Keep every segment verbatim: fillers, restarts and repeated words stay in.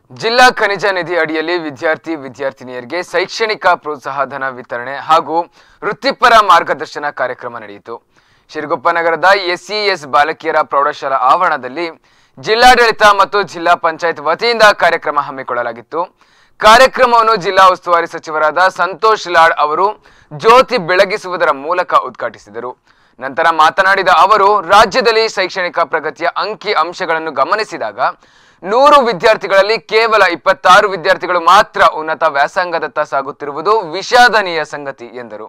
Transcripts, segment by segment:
ಜಿಲ್ಲಾ ಖನಿಜ ನಿಧಿ ಅಡಿಯಲ್ಲಿ ವಿದ್ಯಾರ್ಥಿ ವಿದ್ಯಾರ್ಥಿನಿಯರಿಗೆ ಶೈಕ್ಷಣಿಕ ಪ್ರೋತ್ಸಾಹಧನ ವಿತರಣೆ ಹಾಗೂ ವೃತ್ತಿಪರ ಮಾರ್ಗದರ್ಶನ ಕಾರ್ಯಕ್ರಮ ನಡೆಯಿತು. ಶಿರಗುಪ್ಪ ನಗರದ ಎಸ್ಇಎಸ್ ಬಾಲಕಿಯರ ಪ್ರೌಢಶಾಲಾ ಆವರಣದಲ್ಲಿ ಜಿಲ್ಲಾಡಳಿತ ಮತ್ತು ಜಿಲ್ಲಾ ಪಂಚಾಯತ್ ವತಿಯಿಂದ ಕಾರ್ಯಕ್ರಮ ಹಮ್ಮಿಕೊಳ್ಳಲಾಗಿತ್ತು. ಕಾರ್ಯಕ್ರಮವನ್ನು ಜಿಲ್ಲಾ ಉಸ್ತುವಾರಿ ಸಚಿವರಾದ ಸಂತೋಷ್ ಲಾಡ್ ಅವರು ಜ್ಯೋತಿ ಬೆಳಗಿಸುವುದರ ಮೂಲಕ ಉದ್ಘಾಟಿಸಿದರು. ನಂತರ ಮಾತನಾಡಿದ ಅವರು, ರಾಜ್ಯದಲ್ಲಿ ಶೈಕ್ಷಣಿಕ ಪ್ರಗತಿಯ ಅಂಕಿ ಅಂಶಗಳನ್ನು ಗಮನಿಸಿದಾಗ ನೂರು ವಿದ್ಯಾರ್ಥಿಗಳಲ್ಲಿ ಕೇವಲ ಇಪ್ಪತ್ತಾರು ವಿದ್ಯಾರ್ಥಿಗಳು ಮಾತ್ರ ಉನ್ನತ ವ್ಯಾಸಂಗದತ್ತ ಸಾಗುತ್ತಿರುವುದು ವಿಷಾದನೀಯ ಸಂಗತಿ ಎಂದರು.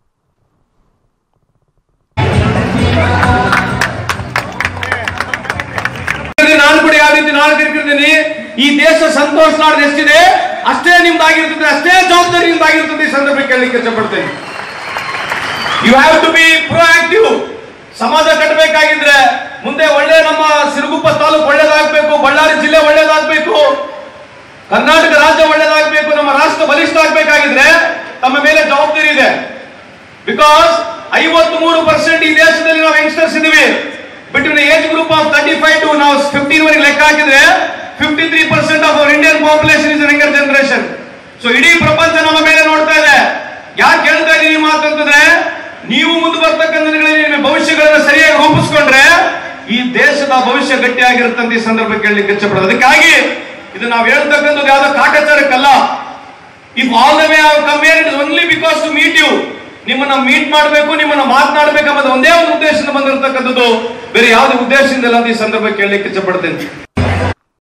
ನಾನು ಕೂಡ ಯಾವ ರೀತಿ ನಾನು ತಿಳ್ಕೊಂಡಿದ್ದೀನಿ, ಈ ದೇಶ ಸಂತೋಷ ನಾಡು ಎಷ್ಟಿದೆ ಅಷ್ಟೇ ನಿಮ್ದಾಗಿರ್ತದೆ, ಅಷ್ಟೇ ಜವಾಬ್ದಾರಿ ನಿಮ್ದಾಗಿರ್ತದೆ. ಈ ಸಂದರ್ಭ ಕೇಳಲಿಕ್ಕೆ ಇಷ್ಟಪಡ್ತೇನೆ. You have to be proactive. ಸಮಾಜ ಕಟ್ಟಬೇಕಾಗಿದ್ರೆ ಮುಂದೆ ಒಳ್ಳೆ ನಮ್ಮ ಸಿರುಗುಪ್ಪ ತಾಲೂಕು ಒಳ್ಳೇದಾಗಬೇಕು, ಬಳ್ಳಾರಿ ಜಿಲ್ಲೆ ಒಳ್ಳೇದಾಗಬೇಕು, ಕರ್ನಾಟಕ ರಾಜ್ಯ ಒಳ್ಳೇದಾಗಬೇಕು, ನಮ್ಮ ರಾಷ್ಟ್ರ ಬಲಿಷ್ಠ ಆಗಬೇಕಾಗಿದ್ರೆ ತಮ್ಮ ಮೇಲೆ ಜವಾಬ್ದಾರಿ ಇದೆ. ಬಿಕಾಸ್ ಐವತ್ತ್ ಮೂರು ಪರ್ಸೆಂಟ್ ಈ ದೇಶದಲ್ಲಿ ನಾವು ಯಂಗ್ಸ್ಟರ್ಸ್ ಇದೀವಿ. Between age group of thirty five to ನಾವು ಫಿಫ್ಟೀನ್ ವರೆಗೆ ಲೆಕ್ಕ ಹಾಕಿದ್ರೆ fifty three percent of our Indian population is younger generation. So ಇಡೀ ಪ್ರಪಂಚ ನಮ್ಮ ಮೇಲೆ ನೋಡ್ತಾ ಇದೆ. ಯಾಕೆ ಹೇಳ್ತಾ ಇದೀನಿ ಮಾತು ಅಂತಂದ್ರೆ, ನೀವು ಮುಂದೆ ಬರ್ತಕ್ಕಂಥ ನಿಮ್ಮ ಭವಿಷ್ಯಗಳನ್ನ ಸರಿಯಾಗಿ ರೂಪಿಸ್ಕೊಂಡ್ರೆ ಈ ದೇಶದ ಭವಿಷ್ಯ ಗಟ್ಟಿಯಾಗಿರುತ್ತಂತ ಈ ಸಂದರ್ಭ ಕೇಳಲಿಕ್ಕೆ ಇಷ್ಟಪಡೋದು. ಅದಕ್ಕಾಗಿ ಇದು ನಾವು ಹೇಳ್ತಕ್ಕಂಥದ್ದು ಯಾವ್ದೋ ಕಾಟಾಚಾರಕ್ಕಲ್ಲ. If all the way I have come here it is only because to meet you. ನಿಮ್ಮನ್ನ ಮೀಟ್ ಮಾಡಬೇಕು, ನಿಮ್ಮನ್ನ ಮಾತನಾಡಬೇಕು ಅನ್ನೋದು ಒಂದೇ ಒಂದು ಉದ್ದೇಶದಿಂದ ಬಂದಿರತಕ್ಕಂಥದ್ದು, ಬೇರೆ ಯಾವುದೇ ಉದ್ದೇಶದಿಂದ ಇಲ್ಲ ಅಂತ ಈ ಸಂದರ್ಭ ಕೇಳಲಿಕ್ಕೆ ಇಷ್ಟಪಡ್ತೇನೆ.